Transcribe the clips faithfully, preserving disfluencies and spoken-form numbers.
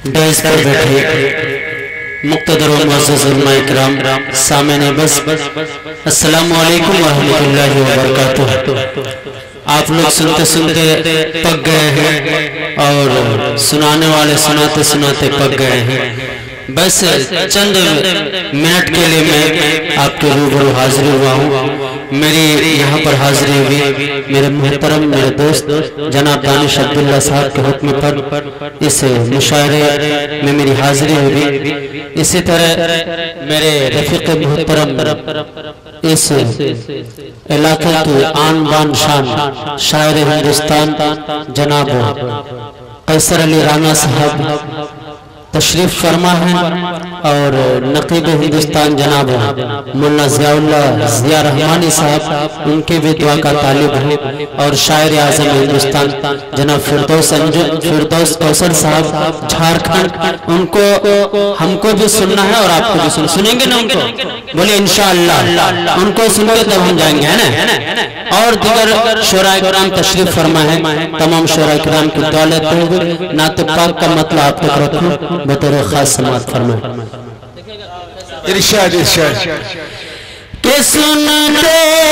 Desk पर बैठे मुक़्तदर व मुअज़्ज़ज़ उलमा-ए-किराम सामने बस अस्सलामु अलैकुम व रहमतुल्लाहि व बरकातुहू। आप लोग सुनते सुनते पक गए हैं और सुनाने वाले सुनाते सुनाते पक गए हैं। बस चंद मिनट के लिए मैं आपके रूबरू हाजिर हुआ हूँ। मेरी यहाँ पर हाजिरी हुई मेरे मुहतरम मेरे दोस्त जनाब दानिश अब्दुल्ला साहब के हुक्म पर इस मुशायरे में मेरी हाजिरी हुई। इसी तरह मेरे रफीक मुहतरम इस इलाके के आन बान शान शायर हिंदुस्तान जनाब कैसर अली राना साहब तशरीफ फरमा है और नकीब हिंदुस्तान जनाब मुल्ला ज़ियाउल्लाह ज़िया रहमानी साहब उनके भी दुआ का तालिब है और शायर आज़म हिंदुस्तान जनाब फिरदौस फिरदौस कौसर साहब झारखंड उनको हमको भी सुनना है और आपको भी सुन सुनेंगे ना उनको बोले इंशाअल्लाह उनको सुनते तब हम जाएंगे है ना। और दीगर शोराए किराम तशरीफ फरमा है तमाम शोराए किराम की दुआ लेते हुए नात पाक का मतलब आप तक रखूं बतौर खास समात फरमाए। इरशाद इरशाद के सुनते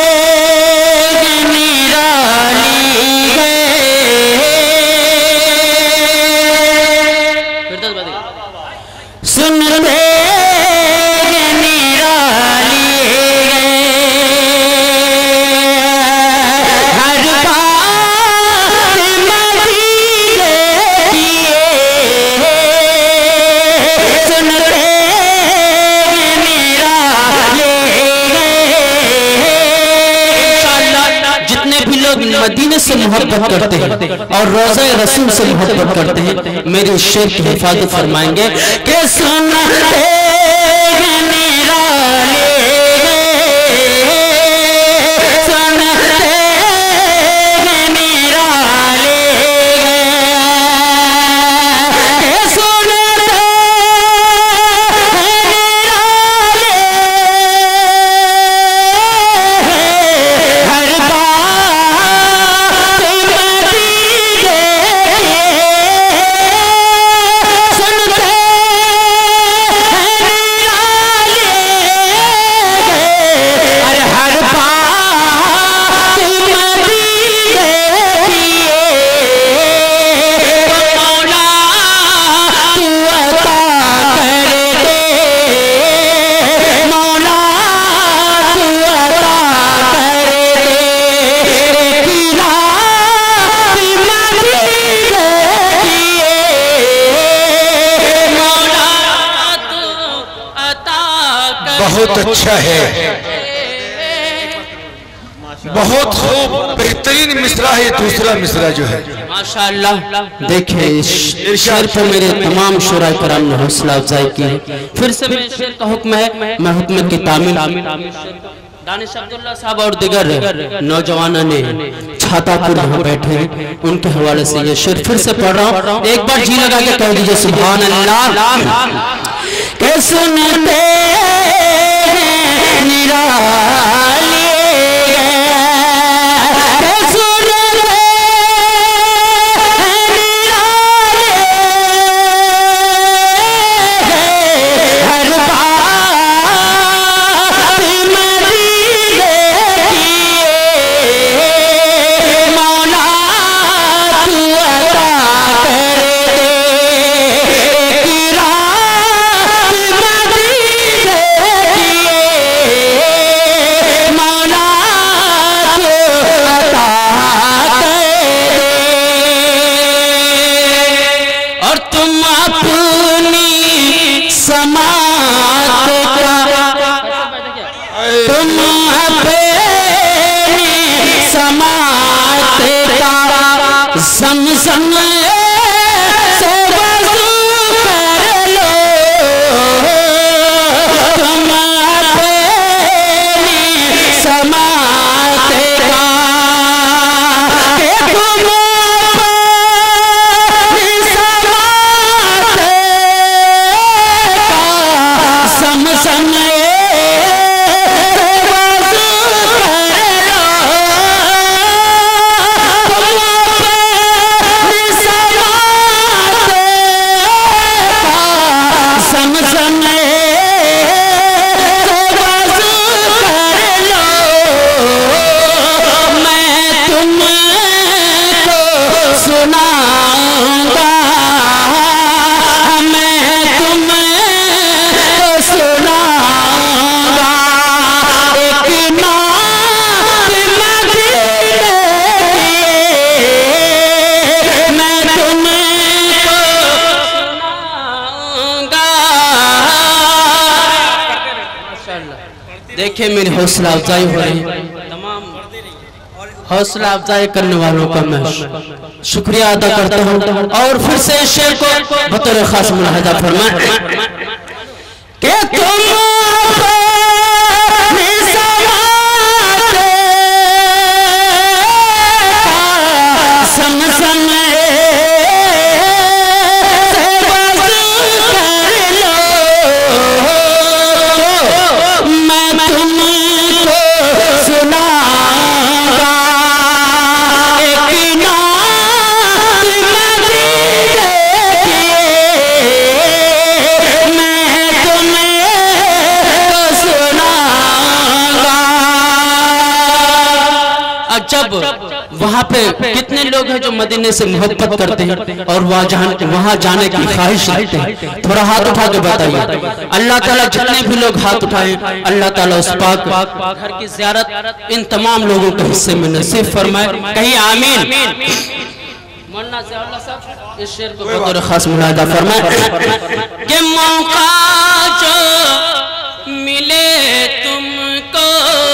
निराली है सुनते मदीने से मोहब्बत करते हैं और रोज़ा रसूल से मोहब्बत करते हैं मेरे इस शेर की हिफाजत फरमाएंगे कि सुनते बहुत अच्छा है, बहुत खूब बेहतरीन मिसरा है। दूसरा मिसरा जो है माशाअल्लाह देखिए इस शेर पर मेरे तमाम शुरा कराम ने हौसला अफजाई की है। फिर से मेरे शेर का हुक्म है मैं हुक्म की तामील दानिश अब्दुल्ला साहब और दिगर नौजवानों ने छातापुर यहाँ बैठे हैं उनके हवाले से ये शेर फिर से पढ़ रहा हूँ। एक बार जी लगा के कह दीजिए सुभान अल्लाह। के सुनते निराली देखिए मेरी हौसला अफजाई हो रही है। तमाम हौसला अफजाई करने वालों का मैं शुक्रिया अदा करता हूँ और फिर से इस शेर को बतौर खास मुलाहिजा फरमाएं कि तुम जब वहाँ पे कितने लोग हैं जो मदीने से मोहब्बत करते हैं और वहाँ जान वहाँ जाने की ख्वाहिश रखते हैं, थोड़ा हाथ उठा के बताइए। अल्लाह ताला जितने भी लोग हाथ उठाए अल्लाह ताला उस पाक घर की ज़ियारत इन तमाम लोगों के हिस्से में नसीब फरमाए, कहीं आमीन। मौलाना ज़ियाउल्लाह साहब इस शेर को बतौर खास मुलाहिजा फरमाए कि मौका जो मिले तुमको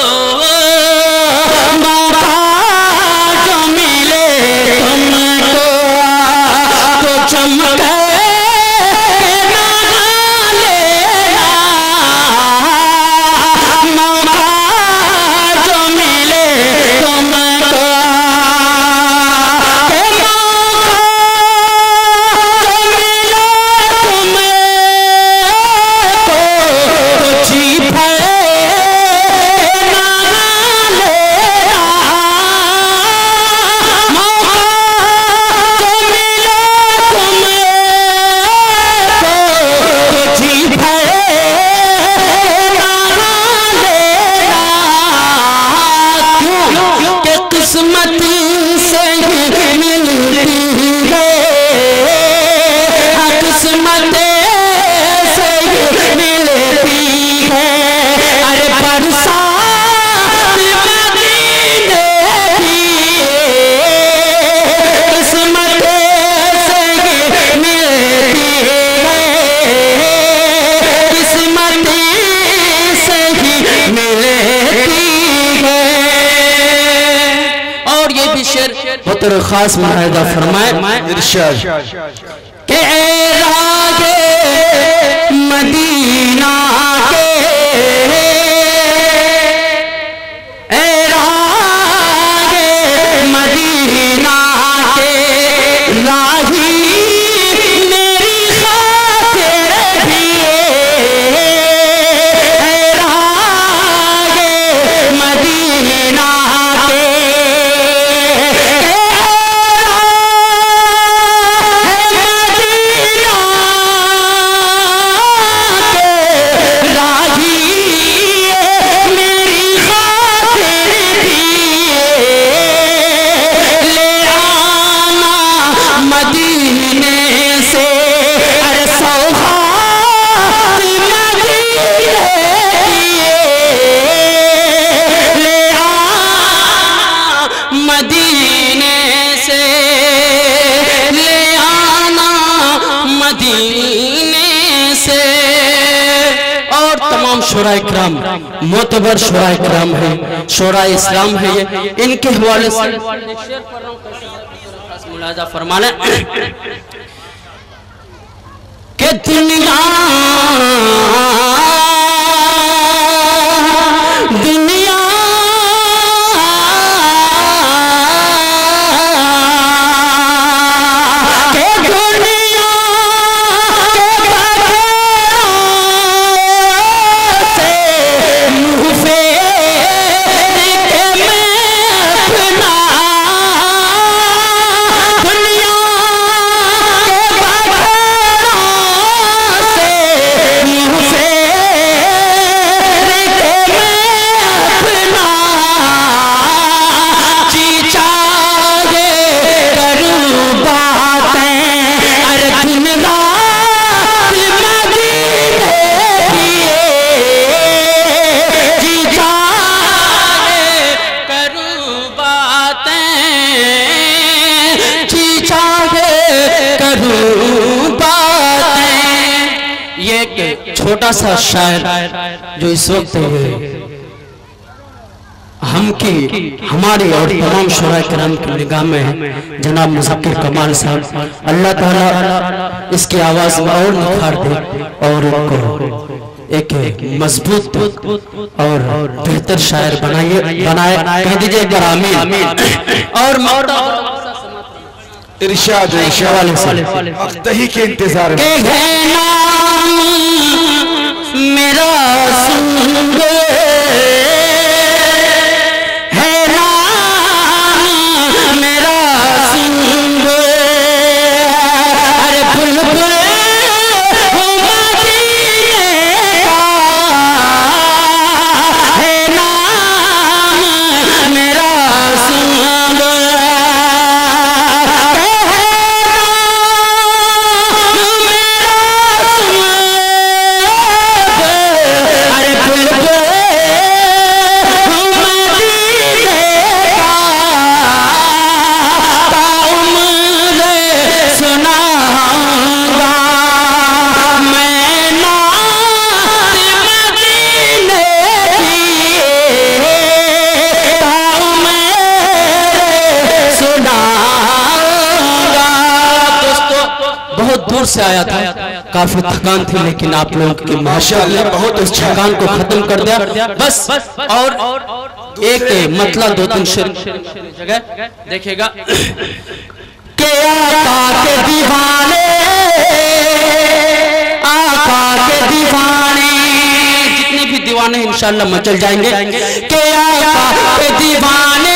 बतौर खास मुलाहिजा फरमाए इरशाद के रागे मदीना के ए रागे मदीना के राही मेरी खातिर भी ए रागे मदीना शोरा इकराम मोतबर शोरा इकराम है, शोरा इस्लाम है, ये इनके हवाले से मुलाहिजा फरमाना कि दुनिया दुनिया छोटा सा शायर जो इस वक्त हम की हमारी और तमाम शुरा किराम की निगाह में है जनाब मुज़क्किर कमाल साहब। अल्लाह ताला इसकी आवाज़ में और निखार दे और इनको एक मजबूत और बेहतर शायर बनाइए बनाए कह दीजिए एक बार आमीन। और इरशाद इरशाद वक्त ही के इंतजार में मेरा सुनगे है नाम मेरा सुनगे अरे बुलबुल हो मदीने का है नाम मेरा सुनगे दूर से आया था, काफी थकान थी, लेकिन आप लोगों की माशाअल्लाह बहुत उस थकान को खत्म कर दिया। बस और एक मतलब दो तीन शेर जगह देखिएगा के आका के दीवाने आका के दीवाने जितने भी दीवाने इंशाअल्लाह मचल जाएंगे के आका के दीवाने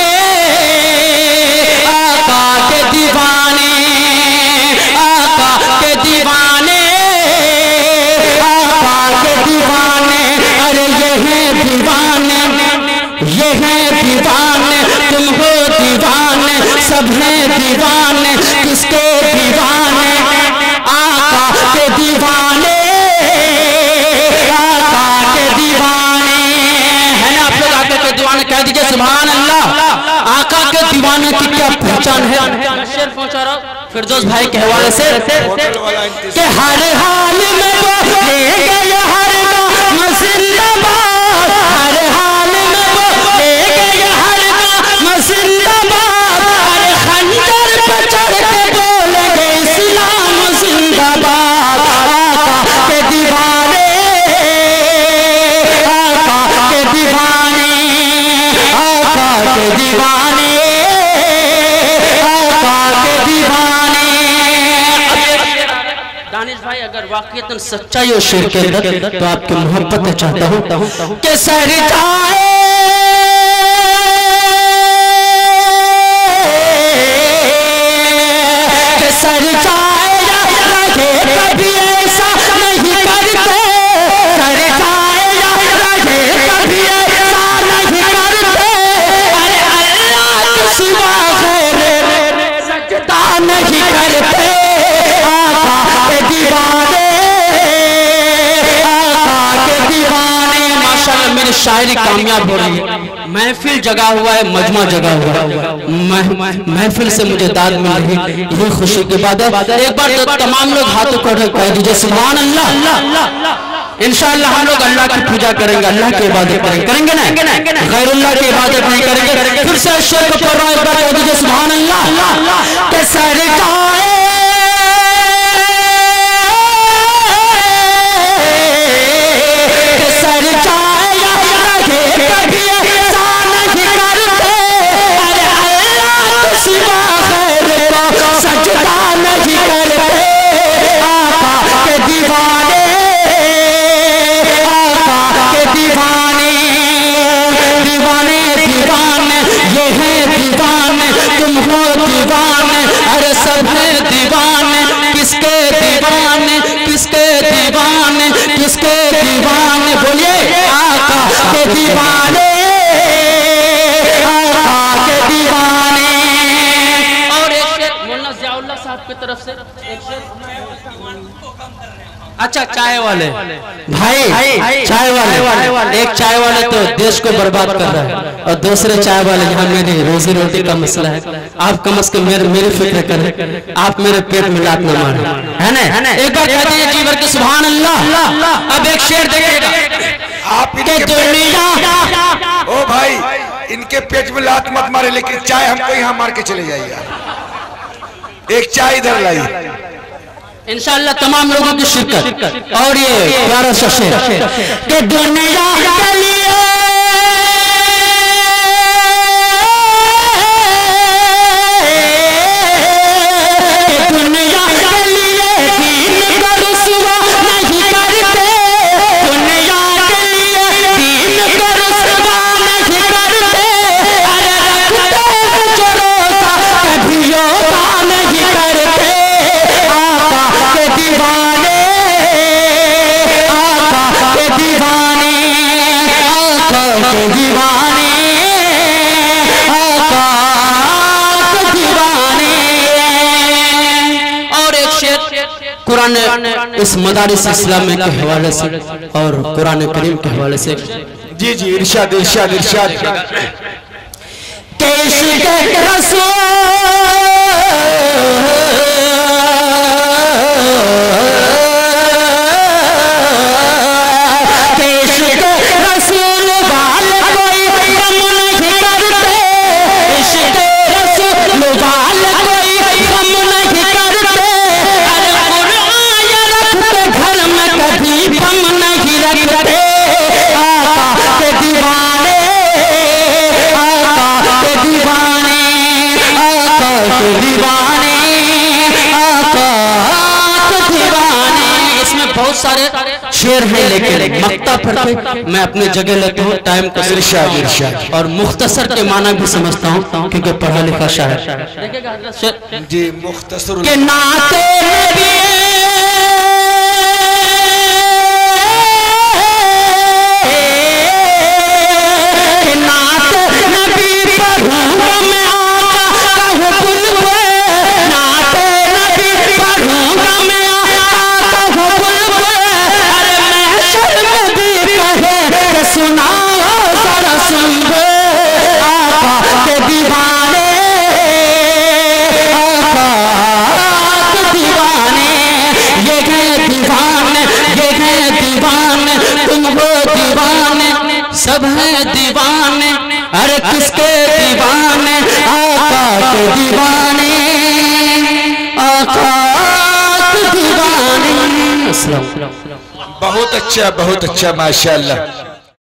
आका के दीवाने आका के दीवाने आका के दीवाने अरे ये है दीवाने ये है दीवाने तुम हो दीवाने सब है दीवाने किसके दीवाने आका के दीवाने आका के दीवाने है ना। आप लोग आका के दीवाने कह दीजिए सुभान अल्लाह। आका के दीवाने की क्या पहचान है? शेर पहुंचा रहा हूं फिरदौस भाई के हवाले से कि हर हाल में वो ले गए हर गाँव जिंदाबाद हर हाल में वो ले गए हर गाँव जिंदाबाद अरे खंजर पे चढ़ के बोलेंगे इस्लाम जिंदाबाद। आका के दीवाने आका के दीवाने आका के दीवाने आका के दीवाने। दानिश भाई अगर वाकईतन सच्चाई और शेर के अंदर तो आपकी मोहब्बत चाहता हूँ कि सर जाए कि सर जाए रहे कभी ऐसा नहीं करते सर जाए रहे कभी ऐसा नहीं करते अरे अल्लाह के सिवा सजदा नहीं करते। आका के दीवाने आका के दीवाने माशाअल्लाह मेरी शायरी कामयाब हो रही है। महफिल जगा हुआ है, मजमा जगा हुआ है, महफिल से मुझे दाद मिल रही है, ये खुशी की बात है। एक बार तो तमाम लोग हाथों को कह दीजिए सुभान अल्लाह। इंशाअल्लाह हम लोग अल्लाह की पूजा करेंगे, अल्लाह की इबादत करेंगे करेंगे ना गैरुल्लाह की इबादत नहीं करेंगे। फिर से शेर को पढ़ रहा हूं, एक बार कह दीजिए सुभान अल्लाह के सरकाए किसके दीवाने बोलिए आका के दीवाने आका के दीवाने। और एक शेर मौलाना ज़ियाउल्लाह साहब की तरफ से एक शेर। अच्छा चाय वाले भाई चाय वाले एक चाय वाले तो देश को बर्बाद कर रहा है और दूसरे चाय वाले यहाँ मेरी रोजी रोटी का मसला है। आप कम से कम मेरे मेरी फिक्र करें, आप मेरे पेट में लात न मारें, है ना? एक बार कहते हैं जी भर के सुभान अल्लाह। अब एक शेर देखिएगा आपके दुनिया ओ भाई इनके पेट में लात मत मारे, लेकिन चाय हमको यहाँ मार के चले जाइए। एक चाय इधर लाइए। इंशाअल्लाह तमाम लोगों की शिरकत। और ये प्यारा सा शेर कि दुनिया के लिए कुरान इस मदारिस इस्लाम के हवाले से और कुरान करीम के हवाले से। जी जी इरशाद इरशाद इरशाद बहुत सारे शेर हैं, लेकिन मक्ता पढ़ मैं अपनी जगह लेता हूँ टाइम को इरशाद इरशाद और मुख्तसर के माना भी समझता हूँ क्योंकि पढ़ा लिखा शायर। जी मुख्तसर के नाते सब है दीवाने, अरे किसके दीवाने, आका के दीवाने, आका के दीवाने। बहुत अच्छा बहुत अच्छा माशाअल्लाह।